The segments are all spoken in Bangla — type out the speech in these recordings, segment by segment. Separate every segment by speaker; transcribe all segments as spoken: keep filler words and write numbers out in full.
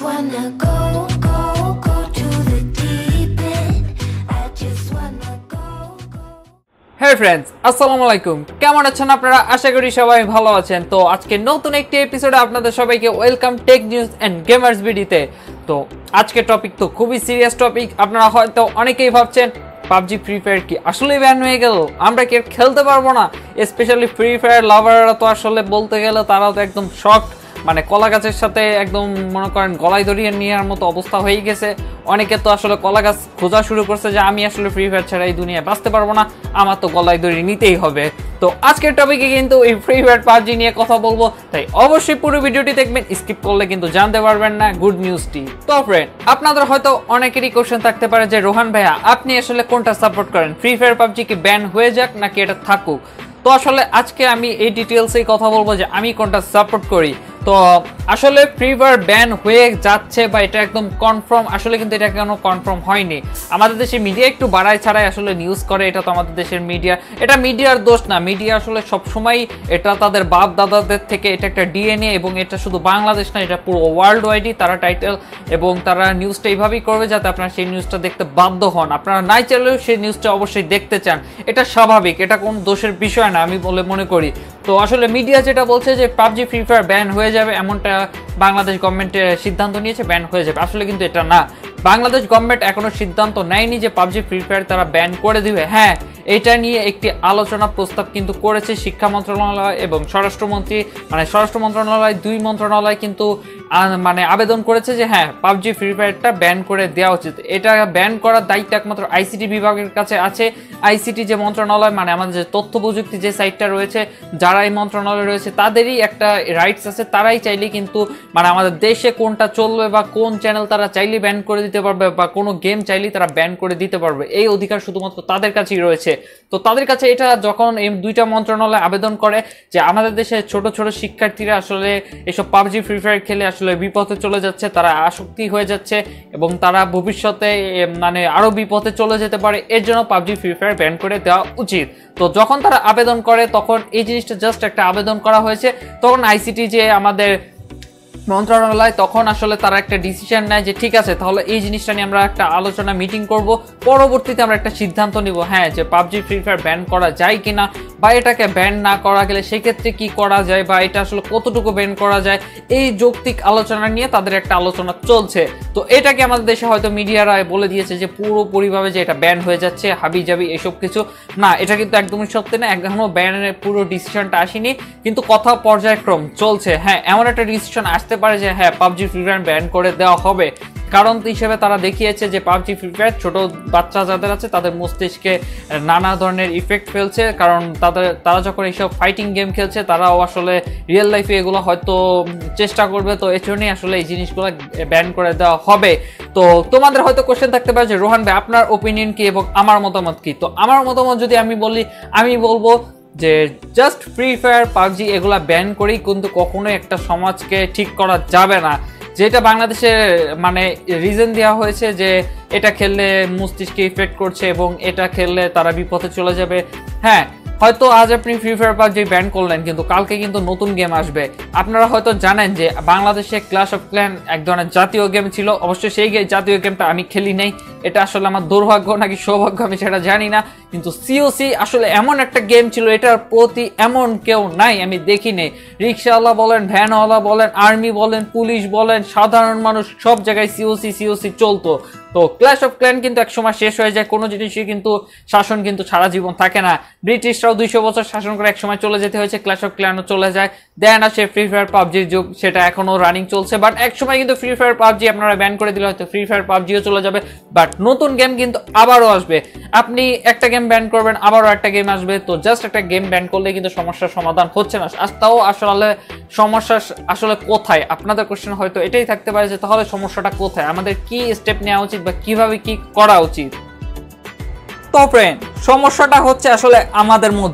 Speaker 1: wanna go, go, go to the deep end. I just wanna go, go.
Speaker 2: Hey friends, আসসালামু আলাইকুম। কেমন আছেন আপনারা? আশা করি সবাই ভালো আছেন। তো আজকে নতুন একটি এপিসোডে আপনাদের সবাইকে welcome Tech News and Gamers বিডিতে। তো আজকে টপিক তো খুবই সিরিয়াস টপিক। আপনারা হয়তো অনেকেই ভাবছেন পাবজি ফ্রি ফায়ার কি আসলে ব্যান হয়ে গেল, আমরা কি খেলতে পারবো না? স্পেশালি ফ্রি ফায়ার লাভাররা তো আসলে বলতে গেলে তারা তো একদম শকড, মানে কলা গাছের সাথে একদম মনে করেন গলায় দড়িয়ে নেওয়ার মতো অবস্থা হয়ে গেছে। অনেকে তো আসলে কলা গাছ খোঁজা শুরু করছে যে আমি আসলে ফ্রি ফায়ার ছাড়া এই দুনিয়ায় বাঁচতে পারবো না, আমার তো গলায় দড়ি নিতেই হবে। তো আজকের টপিকে কিন্তু এই ফ্রি ফায়ার পাবজি নিয়ে কথা বলবো, তাই অবশ্যই পুরো ভিডিওটি দেখবেন, স্কিপ করলে কিন্তু জানতে পারবেন না গুড নিউজটি। তো ফ্রেন্ড, আপনাদের হয়তো অনেকেরই কোশ্চেন থাকতে পারে যে রোহান ভাইয়া আপনি আসলে কোনটা সাপোর্ট করেন, ফ্রি ফায়ার পাবজি কি ব্যান হয়ে যাক নাকি এটা থাকুক? তো আসলে আজকে আমি এই ডিটেলসেই কথা বলবো যে আমি কোনটা সাপোর্ট করি। তো আসলে ফ্রি ফায়ার ব্যান হয়ে যাচ্ছে বা এটা একদম কনফার্ম, আসলে কিন্তু এটা কেন কনফার্ম হয়নি। আমাদের দেশের মিডিয়া একটু বাড়ায় ছাড়াই আসলে নিউজ করে, এটা তো আমাদের দেশের মিডিয়া, এটা মিডিয়ার দোষ না। মিডিয়া আসলে সবসময় এটা তাদের বাপ দাদাদের থেকে এটা একটা ডিএনএ, এবং এটা শুধু বাংলাদেশ না, এটা পুরো ওয়ার্ল্ড ওয়াইডই তারা টাইটেল এবং তারা নিউজটা এইভাবেই করবে যাতে আপনারা সেই নিউজটা দেখতে বাধ্য হন। আপনারা নাই চাইলেও সেই নিউজটা অবশ্যই দেখতে চান, এটা স্বাভাবিক, এটা কোনো দোষের বিষয় না আমি বলে মনে করি। তো আসলে মিডিয়া যেটা বলছে যে পাবজি ফ্রি ফায়ার ব্যান হয়ে যাবে, এমনটা বাংলাদেশ গভর্নমেন্টের সিদ্ধান্ত নিয়েছে ব্যান হয়ে যাবে, আসলে কিন্তু এটা না। বাংলাদেশ গভর্নমেন্ট এখনো সিদ্ধান্ত নেয়নি যে পাবজি ফ্রি ফায়ার তারা ব্যান করে দিবে। হ্যাঁ, এটা নিয়ে একটি আলোচনা প্রস্তাব কিন্তু করেছে শিক্ষা মন্ত্রণালয় এবং স্বরাষ্ট্রমন্ত্রী, মানে স্বরাষ্ট্র মন্ত্রণালয়, দুই মন্ত্রণালয় কিন্তু মানে আবেদন করেছে যে হ্যাঁ পাবজি ফ্রি ফায়ারটা ব্যান করে দেওয়া উচিত। এটা ব্যান করার দায়িত্ব একমাত্র আইসিটি বিভাগের কাছে আছে। আইসিটি যে মন্ত্রণালয়, মানে আমাদের যে তথ্য প্রযুক্তি যে সাইটটা রয়েছে, যারা এই মন্ত্রণালয় রয়েছে তাদেরই একটা রাইটস আছে, তারাই চাইলে কিন্তু মানে আমাদের দেশে কোনটা চলবে বা কোন চ্যানেল তারা চাইলে ব্যান করে দিতে পারবে বা কোনো গেম চাইলে তারা ব্যান করে দিতে পারবে, এই অধিকার শুধুমাত্র তাদের কাছেই রয়েছে। তো তাদের কাছে এটা যখন এই দুইটা মন্ত্রণালয় আবেদন করে যে আমাদের দেশে ছোট ছোট শিক্ষার্থীরা আসলে এসব পাবজি ফ্রি ফায়ার খেলে আসলে বিপথে চলে যাচ্ছে, তারা আসক্তি হয়ে যাচ্ছে এবং তারা ভবিষ্যতে মানে আরো বিপথে চলে যেতে পারে, এর জন্য পাবজি ফ্রি ফায়ার ব্যান করে দেওয়া উচিত। তো যখন তারা আবেদন করে তখন এই জিনিসটা জাস্ট একটা আবেদন করা হয়েছে, তখন আইসিটি যে আমাদের মন্ত্রণালয় তখন আসলে তারা একটা ডিসিশন নেয় যে ঠিক আছে তাহলে এই জিনিসটা নিয়ে আমরা একটা আলোচনা মিটিং করব, পরবর্তীতে আমরা একটা সিদ্ধান্ত নিব হ্যাঁ যে পাবজি ফ্রি ফায়ার ব্যান করা যায় কিনা, বা এটাকে ব্যান না করা গেলে সেক্ষেত্রে কি করা যায়, বা এটা আসলে কতটুকু ব্যান করা যায়, এই যৌক্তিক আলোচনা নিয়ে তাদের একটা আলোচনা চলছে। তো এটাকে আমাদের দেশে হয়তো মিডিয়ারা বলে দিয়েছে যে পুরোপুরিভাবে যে এটা ব্যান হয়ে যাচ্ছে হাবি জাবি এসব কিছু না, এটা কিন্তু একদমই সত্যি না। এখনো ব্যানের পুরো ডিসিশনটা আসেনি, কিন্তু কথা পর্যায়ক্রম চলছে। হ্যাঁ, এমন একটা ডিসিশন আসতে পারে যে হ্যাঁ পাবজি ফ্রি ফায়ার ব্যান করে দেওয়া হবে, কারণ হিসেবে তারা দেখিয়েছে যে পাবজি ফ্রি ফায়ার ছোট বাচ্চা যাদের আছে তাদের মস্তিষ্কে নানা ধরনের ইফেক্ট ফেলছে, কারণ তাদের তারা যখন এইসব ফাইটিং গেম খেলছে তারাও আসলে রিয়েল লাইফে এগুলো হয়তো চেষ্টা করবে, তো এই জন্যই আসলে এই জিনিসগুলো ব্যান করে দেওয়া হবে। তো তোমাদের হয়তো কোশ্চেন থাকতে পারে যে রোহান ভাই আপনার ওপিনিয়ন কি এবং আমার মতামত কি? তো আমার মতামত যদি আমি বলি, আমি বলবো যে জাস্ট ফ্রি ফায়ার পাবজি এগুলা ব্যান করেই কিন্তু কখনোই একটা সমাজকে ঠিক করা যাবে না। যেটা বাংলাদেশে মানে রিজন দেওয়া হয়েছে যে এটা খেললে মস্তিষ্কে ইফেক্ট করছে এবং এটা খেললে তারা বিপথে চলে যাবে। হ্যাঁ, হয়তো আজ আপনি ফ্রি ফায়ার পাবজি ব্যান করলেন, কিন্তু কালকে কিন্তু নতুন গেম আসবে। আপনারা হয়তো জানেন যে বাংলাদেশে ক্ল্যাশ অফ ক্ল্যান এক ধরনের জাতীয় গেম ছিল, অবশ্যই সেই জাতীয় গেমটা আমি খেলি নাই, এটা আসলে আমার দুর্ভাগ্য নাকি সৌভাগ্য আমি সেটা জানি না, কিন্তু সিওসি আসলে এমন একটা গেম ছিল এটার প্রতি এমন কেউ নাই আমি দেখি নেই। রিক্সাওয়ালা বলেন, ভ্যানওয়ালা বলেন, আর্মি বলেন, পুলিশ বলেন, সাধারণ মানুষ সব জায়গায় সিওসি সিওসি চলতো। তো ক্ল্যাশ অফ ক্ল্যান কিন্তু একসময় শেষ হয়ে যায়, কোনো জিনিসই কিন্তু শাসন কিন্তু সারা জীবন থাকে না। ব্রিটিশরাও দুইশো বছর শাসন করে একসময় চলে যেতে হয়েছে, ক্ল্যাশ অফ ক্ল্যানও চলে যায়, দেন আসে ফ্রি ফায়ার পাবজির যুগ, সেটা এখনো রানিং চলছে। বাট একসময় কিন্তু ফ্রি ফায়ার পাবজি আপনারা ব্যান করে দিলে হয়তো ফ্রি ফায়ার পাবজিও চলে যাবে, বাট নতুন গেম কিন্তু আবারও আসবে। আপনি একটা গেম ব্যান করবেন, আবারও একটা গেম আসবে। তো জাস্ট একটা গেম ব্যান করলে কিন্তু সমস্যার সমাধান হচ্ছে না। তাও আসলে সমস্যা আসলে কোথায়, আপনাদের কোশ্চেন হয়তো এটাই থাকতে পারে যে তাহলে সমস্যাটা কোথায়, আমাদের কি স্টেপ নেওয়া উচিত বা কিভাবে কি করা উচিত? তো ফ্রেন্ড, সমস্যাটা হচ্ছে আসলে আমাদের মধ্যেই।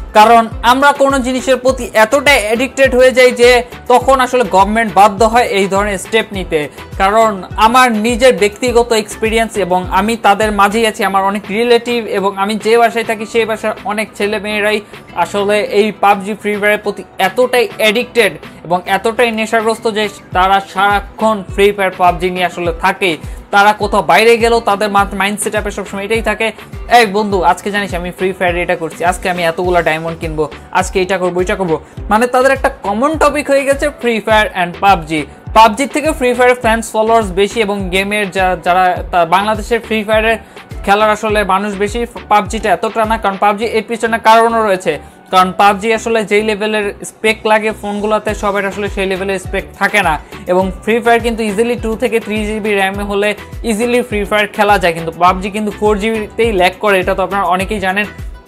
Speaker 2: কারণ আমরা কোনো জিনিসের প্রতি এতটাই অ্যাডিক্টেড হয়ে যাই যে তখন আসলে গভর্নমেন্ট বাধ্য হয় এই ধরনের স্টেপ নিতে। কারণ আমার নিজের ব্যক্তিগত এক্সপিরিয়েন্স এবং আমি তাদের মাঝেই আছি, আমার অনেক রিলেটিভ এবং আমি যে বাসায় থাকি সেই বাসার অনেক ছেলে মেয়েরাই আসলে এই পাবজি ফ্রি ফায়ারের প্রতি এতটাই অ্যাডিক্টেড এবং এতটাই নেশাগ্রস্ত যে তারা সারাক্ষণ ফ্রি ফায়ার পাবজি নিয়ে আসলে থাকে। তারা কোথাও বাইরে গেলেও তাদের মাইন্ড সেট আপে সবসময় এটাই থাকে, এই বন্ধু আজকে জানিস আমি ফ্রি ফায়ার এটা করছি, আজকে আমি এতগুলো ডায়মন্ড কিনবো, আজকে এটা করবো এটা করবো। মানে তাদের একটা কমন টপিক হয়ে গেছে ফ্রি ফায়ার অ্যান্ড পাবজি। পাবজির থেকে ফ্রি ফায়ারের ফ্যান্স ফলোয়ার্স বেশি এবং গেমের যারা বাংলাদেশের ফ্রি ফায়ারের খেলার আসলে মানুষ বেশি, পাবজিটা এতটা না। কারণ পাবজি এর পিছনে কারণও রয়েছে, কারণ পাবজি আসলে যেই লেভেলের স্পেক লাগে ফোনগুলোতে সবের আসলে সেই লেভেলের স্পেক থাকে না। এবং ফ্রি ফায়ার কিন্তু ইজিলি টু থেকে থ্রি জিবি র্যামে হলে ইজিলি ফ্রি ফায়ার খেলা যায়, কিন্তু পাবজি কিন্তু ফোর জিবিতেই ল্যাগ করে, এটা তো আপনারা অনেকেই জানেন।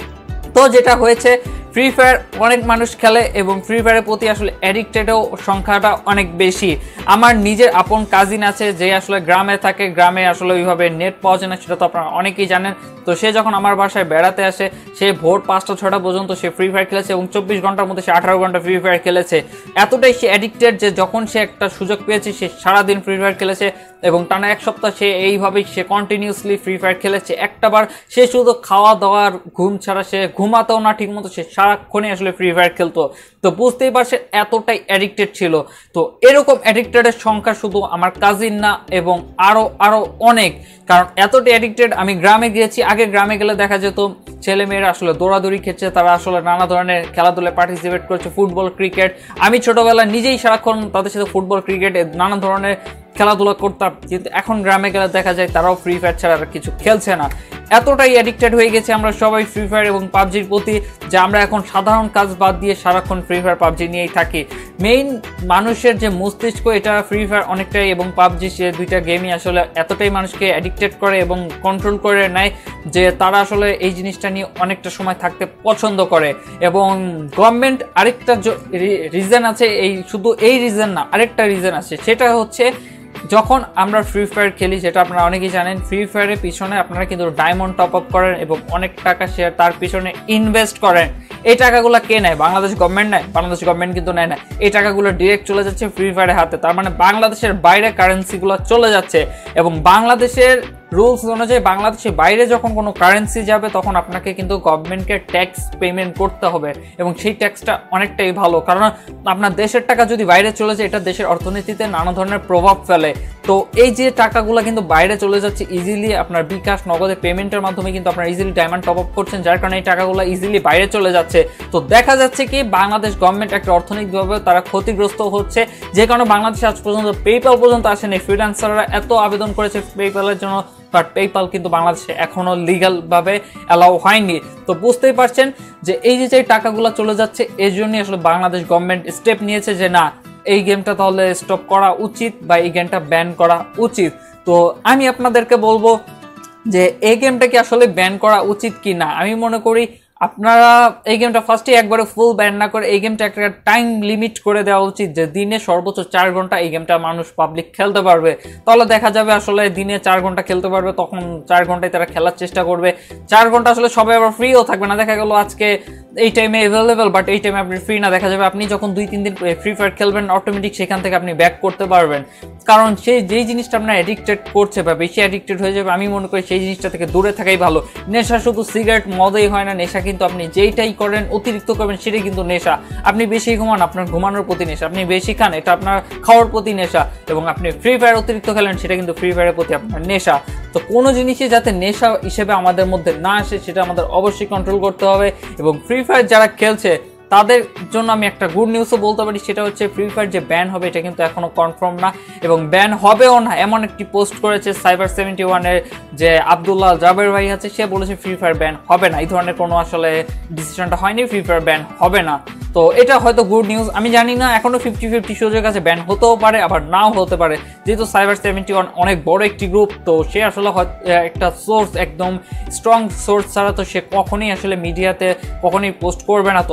Speaker 2: তো যেটা হয়েছে ফ্রি ফায়ার অনেক মানুষ খেলে এবং ফ্রি ফায়ারের প্রতি আসলে অ্যাডিক্টেডও সংখ্যাটা অনেক বেশি। আমার নিজের আপন কাজিন আছে যে আসলে গ্রামে থাকে, গ্রামে আসলে ওইভাবে নেট পাওয়া যায় না, সেটা তো আপনারা অনেকেই জানেন। তো সে যখন আমার বাসায় বেড়াতে আসে সে ভোর পাঁচটা ছটা পর্যন্ত সে ফ্রি ফায়ার খেলেছে এবং চব্বিশ ঘন্টার মধ্যে সে আঠারো ঘন্টা ফ্রি ফায়ার খেলেছে। এতটাই সে অ্যাডিক্টেড যে যখন সে একটা সুযোগ পেয়েছে সে সারাদিন ফ্রি ফায়ার খেলেছে এবং টানা এক সপ্তাহ সে এইভাবেই সে কন্টিনিউসলি ফ্রি ফায়ার খেলেছে। একটাবার সে শুধু খাওয়া দাওয়ার ঘুম ছাড়া সে ঘুমাতেও না ঠিক মতো, সে সারাক্ষণই আসলে ফ্রি ফায়ার খেলতো। তো বুঝতেই পারছে এতটাই অ্যাডিক্টেড ছিল। তো এরকম অ্যাডিক্টেডের সংখ্যা শুধু আমার কাজিন না এবং আরও আরও অনেক, কারণ এতটাই অ্যাডিক্টেড। আমি গ্রামে গিয়েছি, আগে গ্রামে গেলে দেখা যেত ছেলে মেয়েরা আসলে দৌড়াদৌড়ি খেলছে, তারা আসলে নানা ধরনের খেলাধুলায় পার্টিসিপেট করছে, ফুটবল ক্রিকেট। আমি ছোটবেলায় নিজেই সারাক্ষণ তাদের সাথে ফুটবল ক্রিকেট নানা ধরনের খেলাধুলা করতাম, কিন্তু এখন গ্রামে গেলে দেখা যায় তারাও ফ্রি ফায়ার ছাড়া আর কিছু খেলছে না। এতটাই অ্যাডিক্টেড হয়ে গেছে আমরা সবাই ফ্রি ফায়ার এবং পাবজির প্রতি যে আমরা এখন সাধারণ কাজ বাদ দিয়ে সারাক্ষণ ফ্রি ফায়ার পাবজি নিয়েই থাকি। মেইন মানুষের যে মস্তিষ্ক এটা ফ্রি ফায়ার অনেকটাই এবং পাবজি, সে দুইটা গেমই আসলে এতটাই মানুষকে অ্যাডিক্টেড করে এবং কন্ট্রোল করে নেয় যে তারা আসলে এই জিনিসটা নিয়ে অনেকটা সময় থাকতে পছন্দ করে। এবং গভর্নমেন্ট আরেকটা রিজন আছে, এই শুধু এই রিজন না আরেকটা রিজন আছে, সেটা হচ্ছে যখন আমরা ফ্রি ফায়ার খেলি, যেটা আপনারা অনেকেই জানেন, ফ্রি ফায়ারের পিছনে আপনারা কিন্তু ডায়মন্ড টপ আপ করেন এবং অনেক টাকা শেয়ার তার পিছনে ইনভেস্ট করেন। এই টাকাগুলো কে নেয়? বাংলাদেশ গভর্নমেন্ট নেয়? বাংলাদেশ গভর্নমেন্ট কিন্তু নেয় না। এই টাকাগুলো ডিরেক্ট চলে যাচ্ছে ফ্রি ফায়ারের হাতে, তার মানে বাংলাদেশের বাইরে কারেন্সিগুলো চলে যাচ্ছে। এবং বাংলাদেশের রুলস অনুযায়ী বাংলাদেশের বাইরে যখন কোনো কারেন্সি যাবে তখন আপনাকে কিন্তু গভর্নমেন্টকে ট্যাক্স পেমেন্ট করতে হবে এবং সেই ট্যাক্সটা অনেকটাই ভালো, কারণ আপনার দেশের টাকা যদি বাইরে চলে যায় এটা দেশের অর্থনীতিতে নানা ধরনের প্রভাব ফেলে। তো এই যে টাকাগুলো কিন্তু বাইরে চলে যাচ্ছে ইজিলি আপনার বিকাশ নগদে পেমেন্টের মাধ্যমে কিন্তু আপনার ইজিলি ডায়মন্ড টপ আপ করছেন, যার কারণে এই টাকাগুলো ইজিলি বাইরে চলে যাচ্ছে। তো দেখা যাচ্ছে কি বাংলাদেশ গভর্নমেন্ট একটা অর্থনৈতিকভাবে তারা ক্ষতিগ্রস্ত হচ্ছে, যে কারণে বাংলাদেশে আজ পর্যন্ত পেপ্যাল পর্যন্ত আসেনি। ফ্রিল্যান্সাররা এত আবেদন করেছে পেপ্যালের জন্য, বাট পেপ্যাল কিন্তু বাংলাদেশে এখনো লিগাল ভাবে অ্যালাউ হয়নি। তো বুঝতেই পারছেন যে এই যে যে টাকাগুলো চলে যাচ্ছে এর জন্য আসলে বাংলাদেশ গভর্নমেন্ট স্টেপ নিয়েছে যে না এই গেমটা তাহলে স্টপ করা উচিত বা এই গেমটা ব্যান করা উচিত। তো আমি আপনাদেরকে বলবো যে এই গেমটা কি আসলে ব্যান করা উচিত কি না। আমি মনে করি আপনারা এই গেমটা ফার্স্টে একবারে ফুল ব্যান না করে এই গেমটা একটা টাইম লিমিট করে দেওয়া উচিত, যে দিনে সর্বোচ্চ চার ঘন্টা এই গেমটা মানুষ পাবলিক খেলতে পারবে। তাহলে দেখা যাবে আসলে দিনে চার ঘন্টা খেলতে পারবে, তখন চার ঘন্টায় তারা খেলার চেষ্টা করবে। চার ঘন্টা আসলে সবাই আবার ফ্রিও থাকবে না, দেখা গেল আজকে এই টাইমে অ্যাভেলেবেল বাট এই টাইমে আপনি ফ্রি না, দেখা যাবে আপনি যখন দুই তিন দিন ফ্রি ফায়ার খেলবেন অটোমেটিক সেখান থেকে আপনি ব্যাক করতে পারবেন। কারণ সেই যেই জিনিসটা আপনার অ্যাডিক্টেড করছে বা বেশি অ্যাডিক্টেড হয়ে যাবে, আমি মনে করি সেই জিনিসটা থেকে দূরে থাকাই ভালো। নেশা শুধু সিগারেট মদেই হয় না, নেশা কিন্তু আপনি যেইটাই করেন অতিরিক্ত করবেন সেটাই কিন্তু নেশা। আপনি বেশি ঘুমান আপনার ঘুমানোর প্রতি নেশা, আপনি বেশি খান এটা আপনার খাওয়ার প্রতি নেশা, এবং আপনি ফ্রি ফায়ার অতিরিক্ত খেলেন সেটা কিন্তু ফ্রি ফায়ারের প্রতি আপনার নেশা। তো কোনো জিনিসই যাতে নেশা হিসেবে আমাদের মধ্যে না আসে সেটা আমাদের অবশ্যই কন্ট্রোল করতে হবে। এবং ফ্রি ফায়ার যারা খেলছে তাদের জন্য আমি একটা গুড নিউজও বলতে পারি, সেটা হচ্ছে ফ্রি ফায়ার যে ব্যান হবে এটা কিন্তু এখনো কনফার্ম না এবং ব্যান হবেও না। এমন একটি পোস্ট করেছে সাইবার সেভেন্টি ওয়ানের যে আব্দুল্লাহ জাবের ভাই আছে, সে বলেছে ফ্রি ফায়ার ব্যান হবে না। এই ধরনের কোনো আসলে ডিসিশনটা হয়নি, ফ্রি ফায়ার ব্যান হবে না। তো এটা হয়তো গুড নিউজ, আমি জানি না, এখনো ফিফটি ফিফটি সুযোগ আছে, ব্যান হতেও পারে আবার নাও হতে পারে। যেহেতু সাইবার সেভেন্টি ওয়ান অনেক বড় একটি গ্রুপ, তো সে আসলে একটা সোর্স একদম স্ট্রং সোর্স ছাড়া তো সে কখনোই আসলে মিডিয়াতে কখনোই পোস্ট করবে না। তো অবশ্যই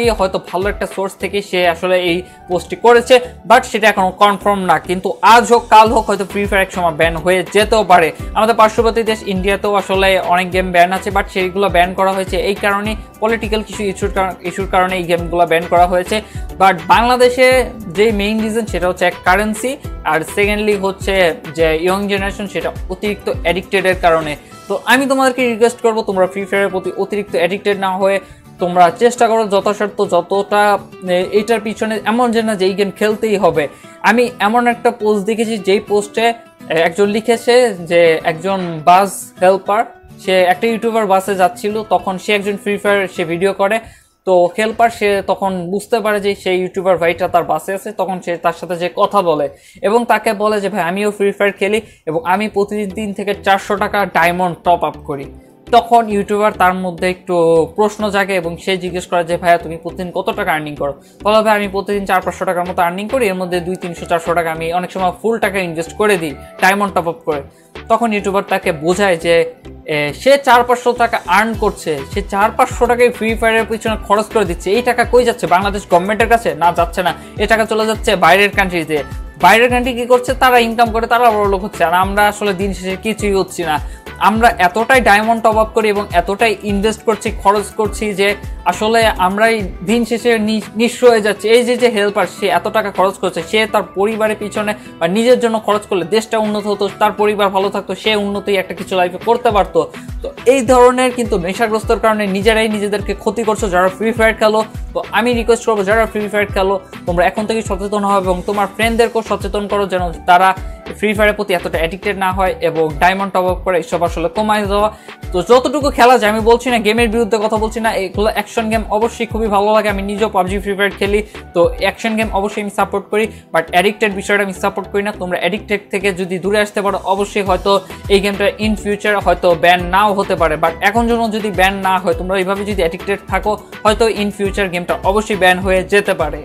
Speaker 2: হয়তো ভালো একটা সোর্স থেকে সে আসলে এই পোস্টটি করেছে, বাট সেটা এখনো কনফার্ম না। কিন্তু আজ হোক কাল হোক হয়তো ফ্রি ফায়ার এক সময় ব্যান হয়ে যেতেও পারে। আমাদের পার্শ্ববর্তী দেশ ইন্ডিয়াতেও আসলে অনেক গেম ব্যান আছে, বাট সেইগুলো ব্যান করা হয়েছে এই কারণে পলিটিক্যাল কিছু ইস্যুর ইস্যুর কারণে এই গেমগুলো ব্যান করা হয়েছে। বাট বাংলাদেশে যে মেইন রিজন সেটা হচ্ছে এক কারেন্সি, আর সেকেন্ডলি হচ্ছে যে ইয়ং জেনারেশন সেটা অতিরিক্ত অ্যাডিক্টেডের কারণে। তো আমি তোমাদেরকে রিকোয়েস্ট করবো তোমরা ফ্রি ফায়ারের প্রতি অতিরিক্ত অ্যাডিক্টেড না হয়ে তোমরা চেষ্টা করো যথাসাধ্য যতটা এইটার পিছনে এমন যে না যে এই গেম খেলতেই হবে। আমি এমন একটা পোস্ট দেখেছি যেই পোস্টে একজন লিখেছে যে একজন বাস হেল্পার, সে একটা ইউটিউবার বাসে যাচ্ছিল, তখন সে একজন ফ্রি ফায়ার সে ভিডিও করে, তো হেল্পার সে তখন বুঝতে পারে যে সেই ইউটিউবার ভাইটা তার বাসে আছে, তখন সে তার সাথে যে কথা বলে এবং তাকে বলে যে ভাই আমিও ফ্রি ফায়ার খেলি এবং আমি প্রতিদিন তিন থেকে চারশো টাকা ডায়মন্ড টপ আপ করি। তখন ইউটিউবার তার মধ্যে একটু প্রশ্ন জাগে এবং সে জিজ্ঞেস করে যে ভাইয়া তুমি প্রতিদিন কত টাকা আর্নিং করো? বলো ভাই আমি প্রতিদিন চার পাঁচশো টাকার মতো আর্নিং করি, এর মধ্যে দুই তিনশো চারশো টাকা আমি অনেক সময় ফুল টাকা ইনভেস্ট করে দিই ডায়মন্ড টপ আপ করে। তখন ইউটিউবার তাকে বোঝায় যে সে চার পাঁচশো টাকা আর্ন করছে, সে চার পাঁচশো টাকায় ফ্রি ফায়ারের পিছনে খরচ করে দিচ্ছে। এই টাকা কই যাচ্ছে? বাংলাদেশ গভর্নমেন্টের কাছে না, যাচ্ছে না। এই টাকা চলে যাচ্ছে বাইরের কান্ট্রিতে। বাইরের কান্ট্রি কি করছে? তারা ইনকাম করে, তারা বড় লোক হচ্ছে, আর আমরা আসলে দিন শেষে কিছুই হচ্ছি না। আমরা এতটাই ডায়মন্ড টপ আপ করি এবং এতটাই ইনভেস্ট করছি, খরচ করছি যে আসলে আমরাই দিন শেষে নিঃস্ব হয়ে যাচ্ছে। এই যে যে হেল্পার সে এত টাকা খরচ করছে, সে তার পরিবারের পিছনে বা নিজের জন্য খরচ করলে দেশটা উন্নত হতো, তার পরিবার ভালো থাকতো, সে উন্নতি একটা কিছু লাইফে করতে পারতো। তো এই ধরনের কিন্তু নেশাগ্রস্তর কারণে নিজেরাই নিজেদেরকে ক্ষতি করছো যারা ফ্রি ফায়ার খেলো। তো আমি রিকোয়েস্ট করবো যারা ফ্রি ফায়ার খেলো তোমরা এখন থেকে সচেতন হবে এবং তোমার ফ্রেন্ডদেরকেও সচেতন করো যেন তারা ফ্রি ফায়ারের প্রতি এতটা অ্যাডিক্টেড না হয় এবং ডায়মন্ড টপ আপ করে এসব আসলে কমায় দেওয়া। তো যতটুকু খেলা যায়, আমি বলছি না গেমের বিরুদ্ধে কথা বলছি না, এগুলো অ্যাকশন গেম অবশ্যই খুবই ভালো লাগে। আমি নিজেও পাবজি ফ্রি ফায়ার খেলি, তো অ্যাকশন গেম অবশ্যই আমি সাপোর্ট করি, বাট অ্যাডিক্টেড বিষয়টা আমি সাপোর্ট করি না। তোমরা অ্যাডিক্টেড থেকে যদি দূরে আসতে পারো অবশ্যই হয়তো এই গেমটা ইন ফিউচার হয়তো ব্যান নাও হতে পারে, বাট এখন জন্য যদি ব্যান না হয় তোমরা এইভাবে যদি অ্যাডিক্টেড থাকো হয়তো ইন ফিউচার গেমটা অবশ্যই ব্যান হয়ে যেতে পারে।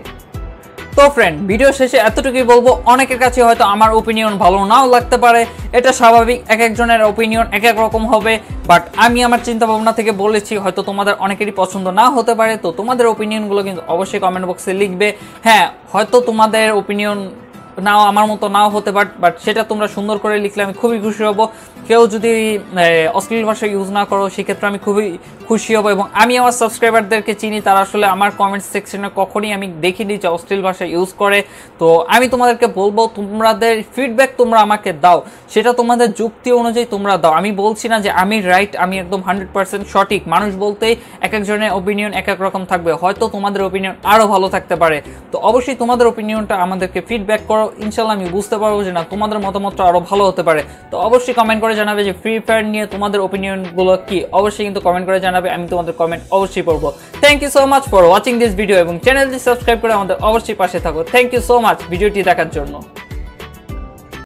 Speaker 2: তো ফ্রেন্ড, ভিডিও শেষে এতটুকুই বলবো, অনেকের কাছে হয়তো আমার ওপিনিয়ন ভালো নাও লাগতে পারে, এটা স্বাভাবিক, এক একজনের ওপিনিয়ন এক এক রকম হবে, বাট আমি আমার চিন্তা ভাবনা থেকে বলেছি, হয়তো তোমাদের অনেকেরই পছন্দ না হতে পারে। তো তোমাদের ওপিনিয়নগুলো কিন্তু অবশ্যই কমেন্ট বক্সে লিখবে। হ্যাঁ, হয়তো তোমাদের ওপিনিয়ন নাও আমার মতো নাও হতে পারে, বাট সেটা তোমরা সুন্দর করে লিখলে আমি খুবই খুশি হব। কেউ যদি অশ্লীল ভাষা ইউজ না করো সেক্ষেত্রে আমি খুবই খুশি হব। এবং আমি আমার সাবস্ক্রাইবারদেরকে চিনি, তারা আসলে আমার কমেন্ট সেকশনে কখনই আমি দেখিনি যে অশ্লীল ভাষা ইউজ করে। তো আমি তোমাদেরকে বলবো তোমাদের ফিডব্যাক তোমরা আমাকে দাও, সেটা তোমাদের যুক্তি অনুযায়ী তোমরা দাও। আমি বলছি না যে আমি রাইট, আমি একদম হান্ড্রেড পার্সেন্ট সঠিক। মানুষ বলতেই এক একজনের ওপিনিয়ন এক এক রকম থাকবে, হয়তো তোমাদের ওপিনিয়ন আরও ভালো থাকতে পারে। তো অবশ্যই তোমাদের ওপিনিয়নটা আমাদেরকে ফিডব্যাক করো, ইনশাল্লাহ আমি বুঝতে পারবো যে না তোমাদের মতামতটা আরও ভালো হতে পারে। তো অবশ্যই কমেন্ট করে জানাবে যে ফ্রি ফায়ার নিয়ে তোমাদের ওপিনিয়নগুলো কি, অবশ্যই কিন্তু কমেন্ট করে জানাবে, আমি তোমাদের কমেন্ট অবশ্যই পড়বো। Thank you so much for watching this video এবং চ্যানেলটি সাবস্ক্রাইব করে আমাদের অবশ্যই পাশে থাকো। থ্যাংক ইউ সো মাচ ভিডিওটি দেখার জন্য।